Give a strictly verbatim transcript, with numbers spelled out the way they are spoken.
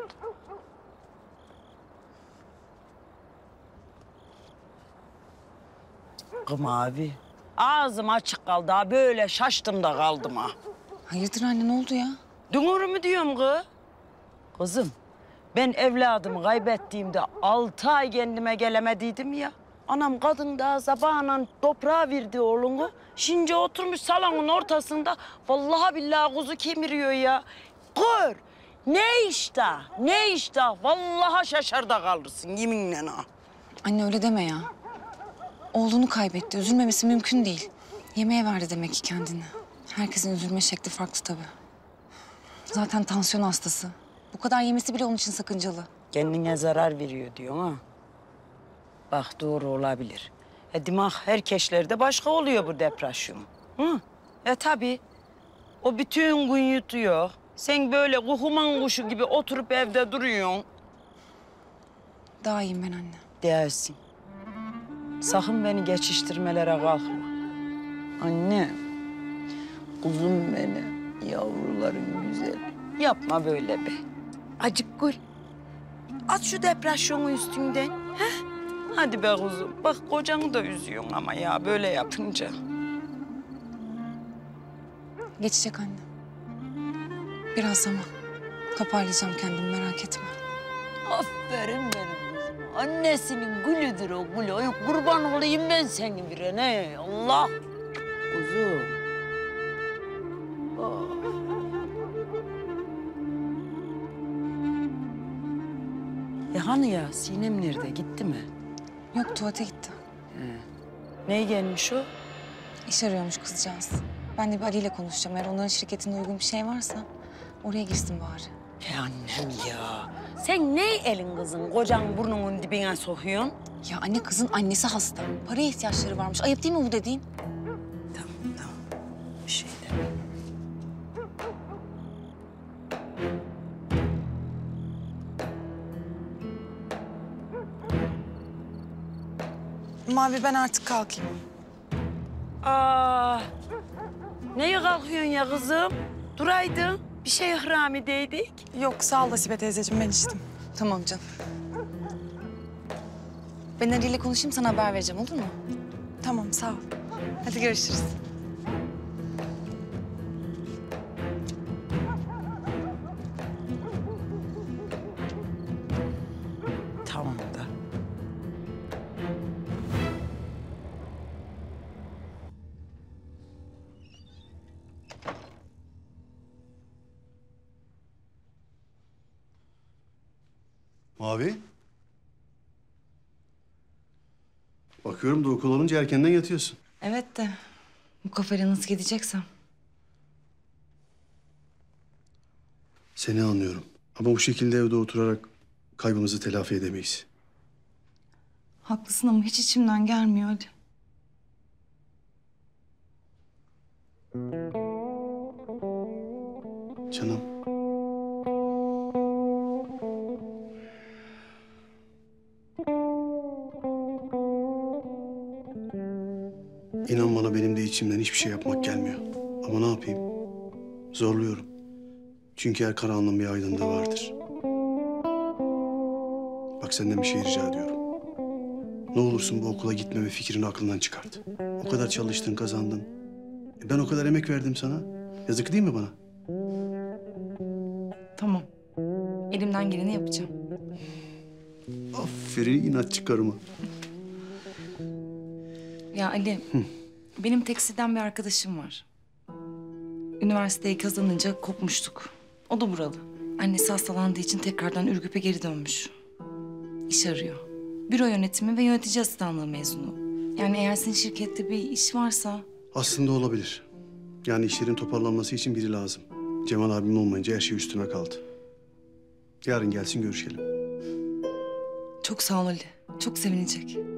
Kım abi. Ağzım açık kaldı ha. Böyle şaştım da kaldım ha. Hayırdır anne, ne oldu ya? Dünür mü diyorum kız? Kızım, ben evladımı kaybettiğimde altı ay kendime gelemediydim ya. Anam kadın daha sabahla toprağa verdi oğlunu. Şimdi oturmuş salonun ortasında vallahi billahi kuzu kemiriyor ya. Kör, ne iştah, ne iştah. Vallahi şaşarda kalırsın yeminle ha. Anne öyle deme ya. Oğlunu kaybetti, üzülmemesi mümkün değil. Yemeğe verdi demek ki kendini. Herkesin üzülme şekli farklı tabii. Zaten tansiyon hastası. Bu kadar yemesi bile onun için sakıncalı. Kendine zarar veriyor diyorsun ha. Bak doğru olabilir. E, dimağ herkeslerde başka oluyor bu depresyon. Hı? E tabii. O bütün gün yutuyor. Sen böyle kuhuman kuşu gibi oturup evde duruyorsun. Daha iyiyim ben anne. Değilsin. Sakın beni geçiştirmelere kalkma. Anne, kuzum benim, yavrularım güzel. Yapma böyle be. Acık gül. At şu depresyonu üstünden. Heh? Hadi be kuzum. Bak kocanı da üzüyorsun ama ya böyle yapınca. Geçecek anne. Biraz zaman. Toparlayacağım kendimi, merak etme. Aferin benim kızım. Annesinin gülüdür o gülü. Ay, kurban olayım ben senin birine. Allah. Kuzum. Oh. E hani ya Sinem nerede? Gitti mi? Yok, tuvalete gitti. Neye gelmiş o? İş arıyormuş kızcağız. Ben de bir Ali ile konuşacağım. Eğer onların şirketinde uygun bir şey varsa oraya girsin bari. Ya annem ya. Sen ne elin kızın kocan burnunun dibine sokuyorsun? Ya anne, kızın annesi hasta. Paraya ihtiyaçları varmış. Ayıp değil mi bu dediğin? Tamam tamam. Bir şey deme. Mavi, ben artık kalkayım. Aa, neye kalkıyorsun ya kızım? Duraydın. Bir şey ihramideydik. Yok, sağ ol Hasibe teyzeciğim, ben içtim. Tamam canım. Ben Ali ile konuşayım, sana haber vereceğim, olur mu? Tamam, sağ ol. Hadi görüşürüz. Tamam da. Mavi. Bakıyorum da okul olunca erkenden yatıyorsun. Evet de bu kafayla nasıl gideceksem. Seni anlıyorum. Ama bu şekilde evde oturarak kaybımızı telafi edemeyiz. Haklısın ama hiç içimden gelmiyor Ali. Canım. İnan bana, benim de içimden hiçbir şey yapmak gelmiyor. Ama ne yapayım? Zorluyorum. Çünkü her karanlığın bir aydınlığı vardır. Bak, senden bir şey rica ediyorum. Ne olursun bu okula gitmeme fikrini aklından çıkart. O kadar çalıştın, kazandın. E ben o kadar emek verdim sana. Yazık değil mi bana? Tamam. Elimden geleni yapacağım. Aferin inatçı karıma. Ya Ali, benim tekstilden bir arkadaşım var. Üniversiteyi kazanınca kopmuştuk. O da buralı. Annesi hastalandığı için tekrardan Ürgüp'e geri dönmüş. İş arıyor. Büro yönetimi ve yönetici asistanlığı mezunu. Yani eğer senin şirkette bir iş varsa... Aslında olabilir. Yani işlerin toparlanması için biri lazım. Cemal abim olmayınca her şey üstüme kaldı. Yarın gelsin, görüşelim. Çok sağ ol Ali. Çok sevinecek.